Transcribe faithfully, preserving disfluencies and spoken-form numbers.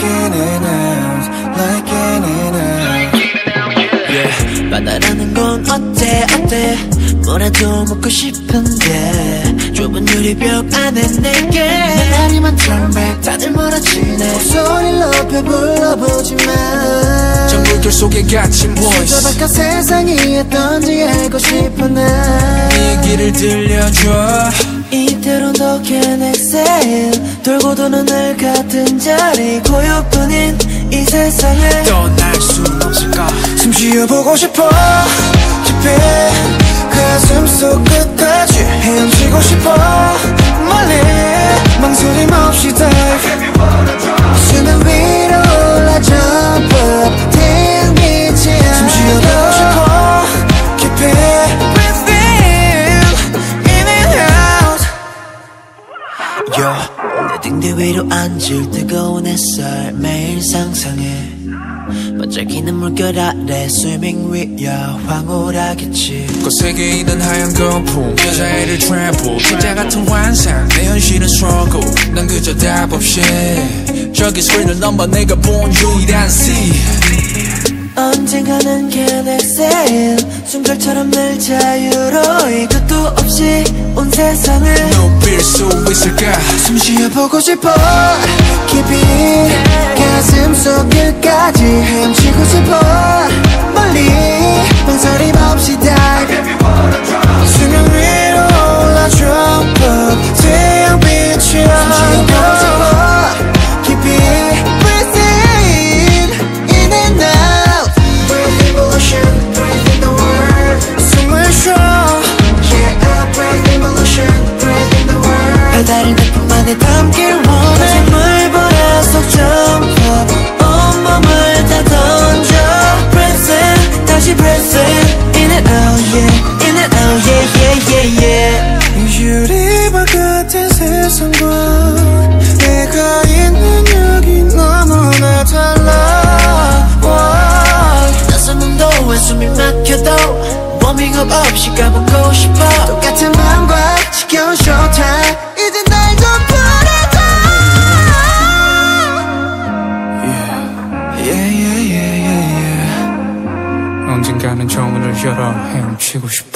like in and out, like in and out. Yeah. 바다라는 건 어때 어때 뭐라도 묻고 싶은데 좁은 유리벽 안에 내게 내 다리만 turn back 다들 멀어지네 목소리를 높여 불러보지만 정글들 속에 갇힌 voice 진짜 바깥 세상이 어떤지 알고 싶어 난 네 얘기를 들려줘 이대로 너 can exhale 돌고 도는 늘 같은 자리 고요뿐인 이 세상을 떠날 수 없을까 숨 쉬어보고 싶어 깊이 가슴 속 끝까지 헤엄치고 싶어 멀리 망설임 없이 dive 수면 위로 올라 jump up 태양 빛이 숨 쉬어보고 싶어 깊이 breathe in, in and out. yeah. 내 등대 위로 앉을 뜨거운 햇살 매일 상상해 반짝이는 물결 아래 swimming with ya 황홀하겠지 거세게 있는 하얀 거품 여자애를 trample 진짜 같은 환상 내 현실은 struggle 난 그저 답 없이 저기 스크린을 넘어 내가 본 유일한 sea 언젠가는 can exhale 숨결처럼 늘 자유로이 끝도 없이 온 세상을 누빌 수 있을까 숨 쉬어보고 싶어 깊이 가슴 속 끝까지 헤엄치고 싶어 멀리 망설임 없이 dive 수면 위로 올라 jump up 태양 빛이 숨 쉬어보고 싶어 깊이 breathe in, in and out breathe in the ocean, breathe in the world 숨을 쉬어 yeah, breathe in the ocean, breathe in the world 바다를 내 품 안에 담길 원해 물보라 속 jump up 온몸을 다 던져 breathe in 다시 breathe in in and out yeah in and out yeah yeah yeah yeah 유리벽 같은 세상과 내가 있는 여기 너무나 달라 낯선 온도에 숨이 막혀도 워밍업 없이 가보고 싶어 똑같은 맘과 지겨운 showtime 이제 날 좀 풀어줘 yeah, yeah, yeah, yeah, yeah. 언젠가는 저 문을 열어 헤엄치고 싶어